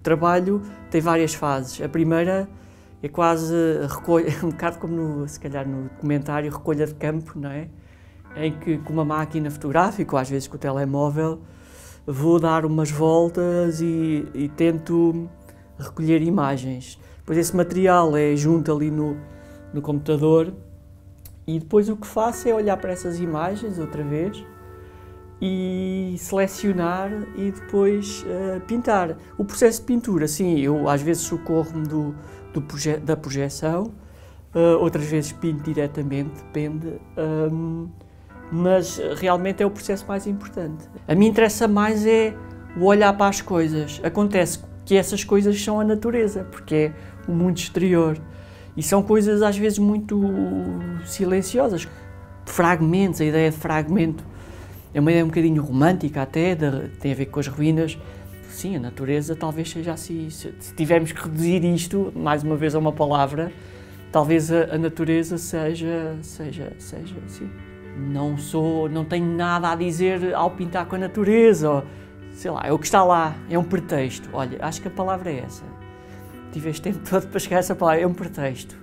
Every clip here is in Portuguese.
trabalho tem várias fases. A primeira é quase um bocado como se calhar no documentário recolha de campo, não é? Em que com uma máquina fotográfica, ou às vezes com o telemóvel, vou dar umas voltas e tento recolher imagens. Depois esse material é junto ali no computador e depois o que faço é olhar para essas imagens outra vez e selecionar e depois pintar. O processo de pintura, sim, eu às vezes socorro-me da projeção, outras vezes pinto diretamente, depende, mas realmente é o processo mais importante. A mim interessa mais é o olhar para as coisas. Acontece que essas coisas são a natureza, porque é o mundo exterior. E são coisas às vezes muito silenciosas. Fragmentos, a ideia de fragmento é uma ideia um bocadinho romântica até, tem a ver com as ruínas. Sim, a natureza talvez seja assim. Se tivermos que reduzir isto, mais uma vez a uma palavra, talvez a natureza seja assim. Não tenho nada a dizer ao pintar com a natureza, ou, sei lá, é o que está lá, é um pretexto. Olha, acho que a palavra é essa. Tive este tempo todo para chegar a essa palavra, é um pretexto.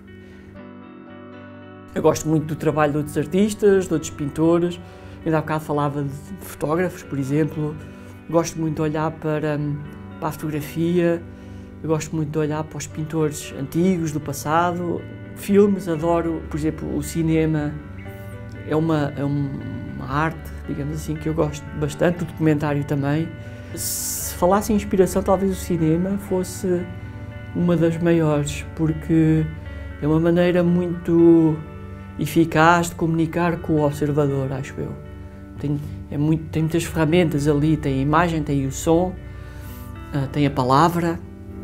Eu gosto muito do trabalho de outros artistas, de outros pintores. Ainda há bocado falava de fotógrafos, por exemplo. Gosto muito de olhar para a fotografia. Eu gosto muito de olhar para os pintores antigos, do passado. Filmes, adoro, por exemplo, o cinema. É uma arte, digamos assim, que eu gosto bastante, o documentário também. Se falasse em inspiração, talvez o cinema fosse uma das maiores, porque é uma maneira muito eficaz de comunicar com o observador, acho eu. Tem muitas ferramentas ali, tem a imagem, tem o som, tem a palavra.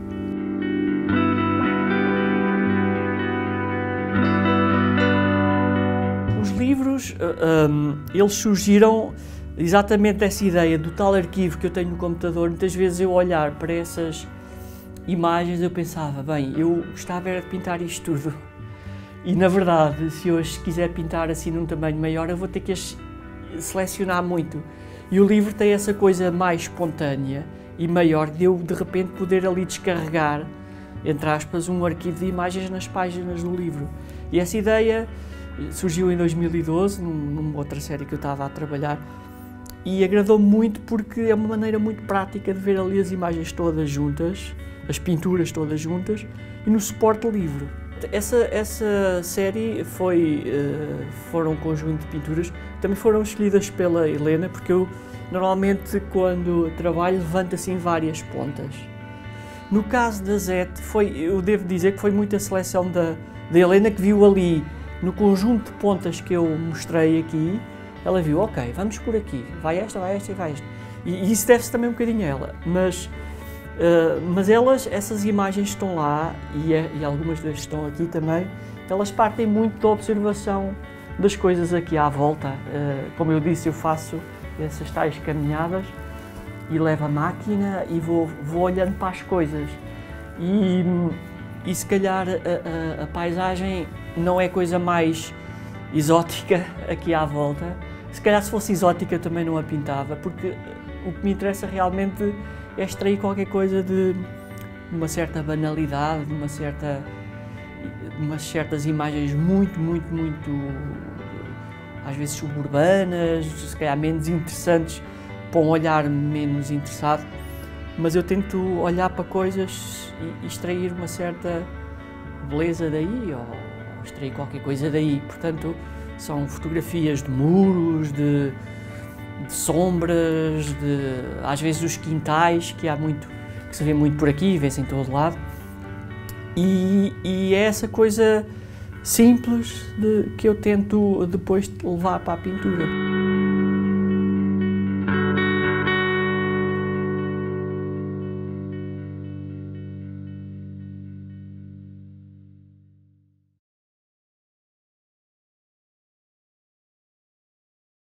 Os livros, eles surgiram exatamente dessa ideia do tal arquivo que eu tenho no computador. Muitas vezes eu olhar para essas imagens eu pensava, bem, eu gostava era de pintar isto tudo. E na verdade, se hoje quiser pintar assim num tamanho maior, eu vou ter que selecionar muito. E o livro tem essa coisa mais espontânea e maior de eu de repente poder ali descarregar, entre aspas, um arquivo de imagens nas páginas do livro. E essa ideia surgiu em 2012, numa outra série que eu estava a trabalhar, e agradou-me muito porque é uma maneira muito prática de ver ali as imagens todas juntas, as pinturas todas juntas, e no suporte livre. Essa série foram um conjunto de pinturas que também foram escolhidas pela Helena, porque eu normalmente quando trabalho levanto assim várias pontas. No caso da Zete, eu devo dizer que foi muita seleção da Helena, que viu ali no conjunto de pontas que eu mostrei aqui, ela viu, ok, vamos por aqui, vai esta e vai esta. E isso deve-se também um bocadinho a ela, mas essas imagens estão lá, e algumas das que estão aqui também, elas partem muito da observação das coisas aqui à volta. Como eu disse, eu faço essas tais caminhadas e levo a máquina e vou olhando para as coisas. E se calhar a paisagem não é a coisa mais exótica aqui à volta. Se calhar se fosse exótica também não a pintava, porque o que me interessa realmente é extrair qualquer coisa de uma certa banalidade, de umas certas imagens muito, às vezes suburbanas, se calhar menos interessantes, para um olhar menos interessado, mas eu tento olhar para coisas e extrair uma certa beleza daí, ou extrair qualquer coisa daí. Portanto, são fotografias de muros, de sombras, às vezes dos quintais, que se vê muito por aqui, vê-se em todo lado. E é essa coisa simples que eu tento depois levar para a pintura.